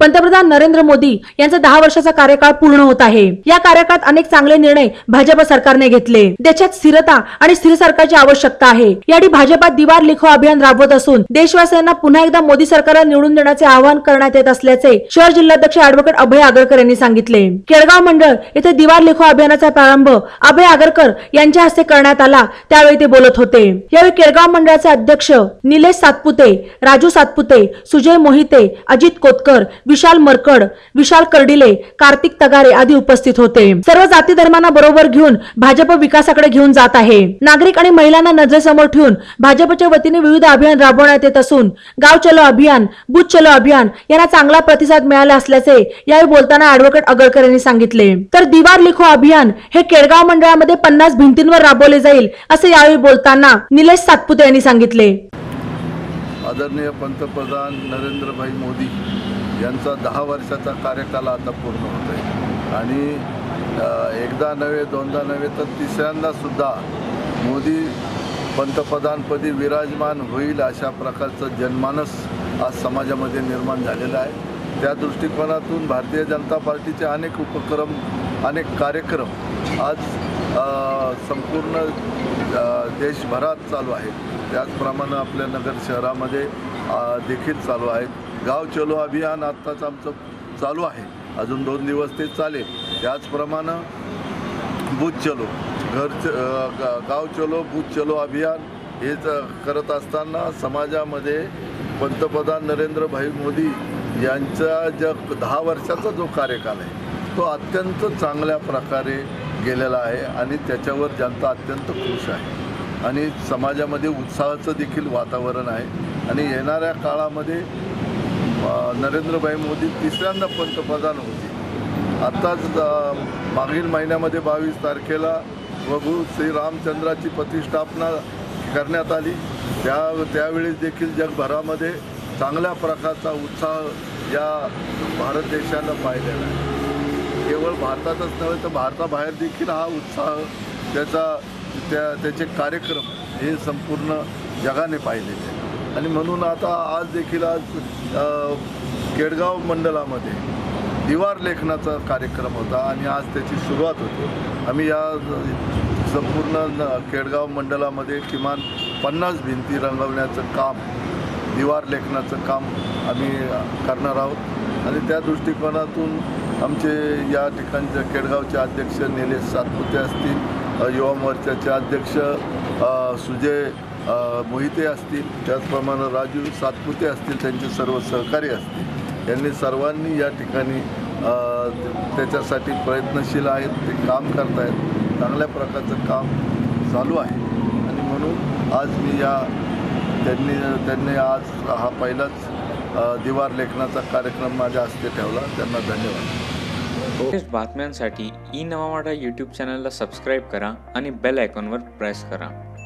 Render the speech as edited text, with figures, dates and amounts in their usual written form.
पंतप्रधान नरेंद्र मोदी यांचा 10 वर्षाचा कार्यकाळ पूर्ण होत आहे। या कार्यकाळात अनेक चांगले निर्णय भाजप सरकारने घेतले। देशात स्थिरता आणि स्थिर सरकारची आवश्यकता आहे। यासाठी भाजपात दीवार लिखो अभियान राबवत असून देशवासियांना पुन्हा एकदा मोदी सरकारला निवडून देण्याचे आवाहन करण्यात येत असल्याचे शहर जिल्हाध्यक्ष ॲडव्होकेट अभय आगरकर यांनी सांगितले। केळगाव मंडळ येथे दीवार लिखो अभियानाचा प्रारंभ अभय आगरकर यांच्या हस्ते करण्यात आला, त्यावेळी ते बोलत होते। यावेळी केळगाव मंडळाचे अध्यक्ष निलेश सातपुते, राजू सातपुते, सुजय मोहिते, अजित कोतकर, विशाल मरकड, विशाल कर्डिले, कार्तिक तगारे आदी उपस्थित होते। सर्व जाती धर्मांना बरोबर घेऊन भाजप विकासाकडे घेऊन जात आहे। नागरिक आणि महिलांना नजरेसमोर ठेवून भाजपच्या वतीने विविध अभियान राबवण्यात येत असून गाव चलो अभियान, बूथ चलो अभियान यांना चांगला प्रतिसाद मिळाला असल्याचे यावेळी बोलताना ॲडव्होकेट आगरकर यांनी सांगितले। तर दीवार लिखो अभियान हे केळगाव मंडळामध्ये 50 भिंतींवर राबवले जाईल असे यावेळी बोलताना निलेश सातपुते यांनी सांगितले। आदरणीय पंतप्रधान नरेंद्रभाई मोदी यांचा 10 वर्षाचा कार्यकाल आता पूर्ण होत आहे आणि एकदा नव्हे दोनदा नव्हे तर तिसऱ्यांदा सुद्धा मोदी पंतप्रधानपदी विराजमान होईल अशा प्रकारचं जनमानस आज समाजामध्ये निर्माण झालेलं आहे। त्या दृष्टिकोनातून भारतीय जनता पार्टीचे अनेक उपक्रम, अनेक कार्यक्रम आज संपूर्ण देशभरात चालू आहेत। त्याचप्रमाणे आपल्या नगर शहरामध्ये देखील चालू आहेत। गाव चलो अभियान आत्ताच आमचं चालू आहे, अजून 2 दिवस ते चालेल। त्याचप्रमाणे बूथ चलो, गाव चलो बूथ चलो अभियान हे करत असताना समाजामध्ये पंतप्रधान नरेंद्रभाई मोदी यांचा जो 10 वर्षाचा जो कार्यकाल आहे तो अत्यंत चांगल्या प्रकारे गेलेला आहे आणि त्याच्यावर जनता अत्यंत खुश आहे आणि समाजामध्ये उत्साहाचं देखील वातावरण आहे आणि येणाऱ्या काळामध्ये नरेंद्रभाई मोदी तिसऱ्यांदा पंतप्रधान होते। आत्ताच मागील महिन्यामध्ये 22 तारखेला प्रभू श्रीरामचंद्राची प्रतिष्ठापना करण्यात आली। त्यावेळेस देखील जगभरामध्ये चांगल्या प्रकारचा उत्साह या भारत देशानं पाहिलेला आहे। केवळ भारतातच नव्हे तर भारताबाहेर देखील हा उत्साह त्याचे कार्यक्रम हे संपूर्ण जगाने पाहिलेले आहे आणि म्हणून आता आज देखील केळगाव मंडळामध्ये दीवार लेखनाचा कार्यक्रम होता आणि आज त्याची सुरुवात होती। आम्ही या संपूर्ण केळगाव मंडळामध्ये किमान 50 भिंती रंगवण्याचं काम, दीवार लेखनाचं काम आम्ही करणार आहोत आणि त्या दृष्टिकोनातून आमचे या ठिकाणचे केळगावचे अध्यक्ष निलेश सातपुते असतील, युवा मोर्चाचे अध्यक्ष सुजय मोहिते असतील, त्याचप्रमाणे राजू सातपुते असतील, त्यांचे सर्व सहकारी असतील, यांनी सर्वांनी या ठिकाणी त्याच्यासाठी प्रयत्नशील आहेत, ते काम करत आहेत। चांगल्या प्रकारचं काम चालू आहे आणि म्हणून आज मी त्यांनी आज हा पहिलाच दीवार लेखनाचा कार्यक्रम माझ्या हस्ते ठेवला, त्यांना धन्यवाद। बातम्यांसाठी ई नवा मराठा यूट्यूब चॅनलला सबस्क्राईब करा आणि बेल आयकॉनवर प्रेस करा।